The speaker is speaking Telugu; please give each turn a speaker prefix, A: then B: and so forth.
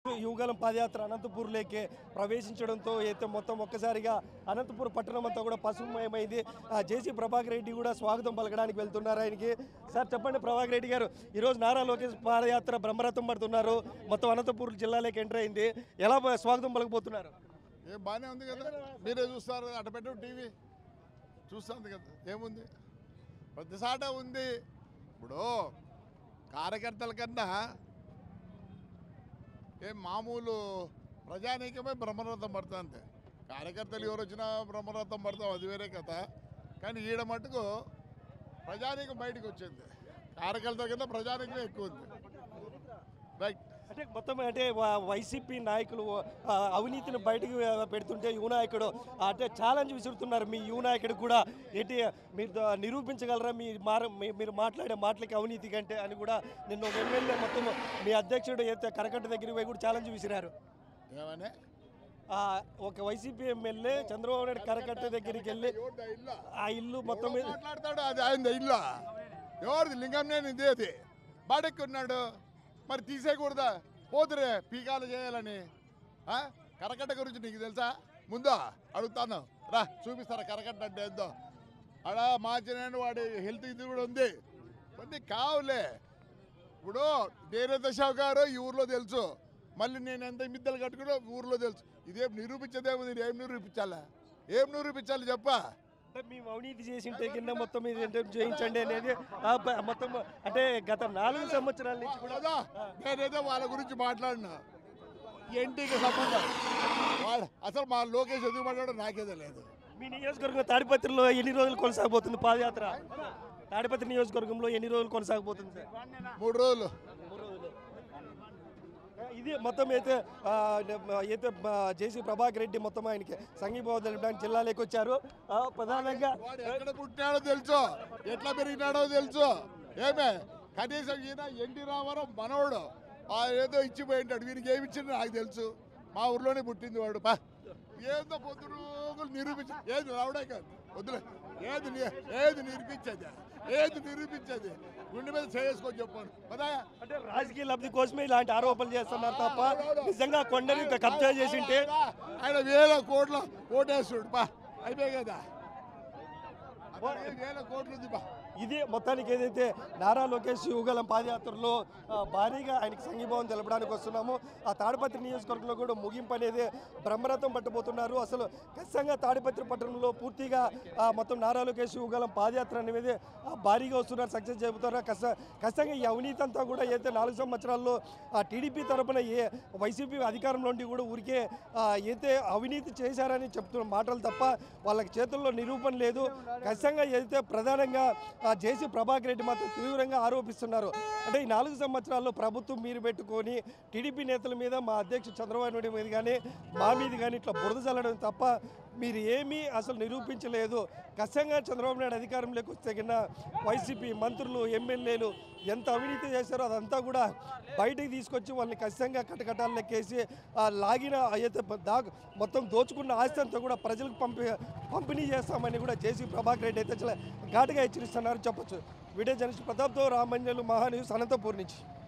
A: యువగలం పాదయాత్ర అనంతపూర్లోకి ప్రవేశించడంతో అయితే మొత్తం ఒక్కసారిగా అనంతపూర్ పట్టణం అంతా కూడా పసుపుమయమైంది. జేసీ ప్రభాకర్ రెడ్డి కూడా స్వాగతం పలకడానికి వెళ్తున్నారు ఆయనకి. సార్ చెప్పండి ప్రభాకర్ రెడ్డి గారు, ఈరోజు నారా లోకేష్ పాదయాత్ర బ్రహ్మరథం పడుతున్నారు, మొత్తం అనంతపూర్ జిల్లాలోకి ఎంటర్ అయింది, ఎలా స్వాగతం పలకపోతున్నారు?
B: ఏం బాగానే ఉంది కదా, మీరే చూస్తారు, అటు పెట్టు టీవీ చూస్తుంది కదా, ఏముంది ప్రతిసాట ఉంది. ఇప్పుడు కార్యకర్తల కన్నా ఏం మామూలు ప్రజానీకమే బ్రహ్మరథం పడతా అంతే. కార్యకర్తలు ఎవరు వచ్చినా బ్రహ్మరథం పడతాం, అది వేరే కథ. కానీ ఈడ మటుకు ప్రజానీకం బయటకు వచ్చింది, కార్యకర్తల కన్నా ప్రజానీకమే ఎక్కువ ఉంది. రైట్.
A: అంటే మొత్తం అంటే వైసీపీ నాయకులు అవినీతిని బయటకు పెడుతుంటే యువ నాయకుడు అంటే ఛాలెంజ్ విసురుతున్నారు. మీ యువ నాయకుడు కూడా ఏంటి మీరు నిరూపించగలరా మీరు మాట్లాడే మాటలకి అవినీతి కంటే అని కూడా నిన్న ఒక ఎమ్మెల్యే మొత్తం మీ అధ్యక్షుడు అయితే కరకట్ట దగ్గరికి పోయి కూడా ఛాలెంజ్ విసిరారు.
B: ఏమనే
A: ఒక వైసీపీ ఎమ్మెల్యే చంద్రబాబు నాయుడు కరకట్ట దగ్గరికి వెళ్ళి ఆ ఇల్లు మొత్తం
B: మాట్లాడతాడు, అది ఆయన ఇల్లు, ఎవరిది లింగంనేని ఇదే, అది బాడెక్కున్నాడు, మరి తీసేయకూడదా? పోతురే పీకాలు చేయాలని. కరకట్ట గురించి నీకు తెలుసా? ముందు అడుగుతాను రా, చూపిస్తారా కరకట్ట అంటే ఏందో. అలా మార్చిన వాడి హెల్త్ ఇది కూడా ఉంది, కొన్ని కావులే. ఇప్పుడు నేనేంత షావుకారో ఈ ఊర్లో తెలుసు, మళ్ళీ నేను ఎంత మిద్దలు కట్టుకున్నా ఊర్లో తెలుసు. ఇదేం నిరూపించదేమో, నేను ఏం నిరూపించాలా? ఏం నిరూపించాలి చెప్పా?
A: మేము అవినీతి చేసింటే కింద మొత్తం ఇది చేయించండి అనేది మొత్తం అంటే గత 4 సంవత్సరాల నుంచి కూడా
B: నేనేదో వాళ్ళ గురించి మాట్లాడినా, ఎన్టీకి సంబంధం వాడు అసలు మా లోకేష్ ఎందుకు మాట్లాడో నాకేదో లేదు.
A: మీ నియోజకవర్గం తాడిపత్రిలో ఎన్ని రోజులు కొనసాగబోతుంది పాదయాత్ర? తాడిపత్రి నియోజకవర్గంలో ఎన్ని రోజులు కొనసాగబోతుంది సార్?
B: 3 రోజులు.
A: ఇది మొత్తం అయితే జేసీ ప్రభాకర్ రెడ్డి మొత్తం ఆయనకి సంఘీభావం తెలపడానికి జిల్లాలోకి వచ్చారు. ప్రధానంగా
B: ఎక్కడ పుట్టినాడో తెలుసు, ఎట్లా పెరిగినాడో తెలుసు. ఏమే కనీసం ఈయన ఎన్టీ రామారావు మనవడు ఏదో ఇచ్చిపోయింటాడు, వీరికి ఏమి ఇచ్చిందో నాకు తెలుసు. మా ఊర్లోనే పుట్టింది వాడు. ఏందో పొద్దురుగులు నిరూపించి ఏది రావడే కాదు, వద్దులే. ఏది నిరూపించేది గుండె మీద చేసుకొని చెప్పాను కదా.
A: అంటే రాజకీయ లబ్ధి కోసమే ఇలాంటి ఆరోపణలు చేస్తున్నారు తప్ప నిజంగా కొండని కబ్జా చేసింటే
B: ఆయన 1000 కోట్ల ఓటేస్తుడు బా, అయిపోయి కదా, 1000 కోట్లు ఉంది బా.
A: ఇది మొత్తానికి ఏదైతే నారా లోకేష్ యువగలం పాదయాత్రలో భారీగా ఆయనకి సంఘీభావం తెలపడానికి వస్తున్నాము. ఆ తాడిపత్రి నియోజకవర్గంలో కూడా ముగింపు అనేది బ్రహ్మరథం పట్టబోతున్నారు. అసలు ఖచ్చితంగా తాడిపత్రి పట్టణంలో పూర్తిగా మొత్తం నారా లోకేష్ యువగలం పాదయాత్ర అనేది భారీగా వస్తున్నారు, సక్సెస్ చెబుతున్నారు. ఖచ్చితంగా ఈ అవినీతి అంతా కూడా ఏదైతే 4 సంవత్సరాల్లో టీడీపీ తరఫున వైసీపీ అధికారంలో ఉండి కూడా ఊరికే అయితే అవినీతి చేశారని చెప్తున్న మాటలు తప్ప వాళ్ళకి చేతుల్లో నిరూపణ లేదు. ఖచ్చితంగా ఏదైతే ప్రధానంగా జేసీ ప్రభాకర్ రెడ్డి మాత్రం తీవ్రంగా ఆరోపిస్తున్నారు. అంటే ఈ 4 సంవత్సరాల్లో ప్రభుత్వం మీరు పెట్టుకొని టీడీపీ నేతల మీద, మా అధ్యక్షుడు చంద్రబాబు నాయుడు మీద కానీ మా మీద కానీ ఇట్లా బురద చల్లడం తప్ప మీరు ఏమీ అసలు నిరూపించలేదు. ఖచ్చితంగా చంద్రబాబు నాయుడు అధికారంలోకి వస్తే కింద వైసీపీ మంత్రులు, ఎమ్మెల్యేలు ఎంత అవినీతి చేశారో అదంతా కూడా బయటికి తీసుకొచ్చి వాళ్ళని ఖచ్చితంగా కటకటాలు లెక్కేసి లాగిన అయితే మొత్తం దోచుకున్న ఆస్తి అంతా కూడా ప్రజలకు పంపిణీ చేస్తామని కూడా జేసీ ప్రభాకర్ రెడ్డి అయితే చాలా ఘాటుగా హెచ్చరిస్తున్నారు చెప్పొచ్చు. వీడియో జర్నలిస్ట్ ప్రతాప్తో రామంజలు, మహాన్యూస్, అనంతపూర్ నుంచి.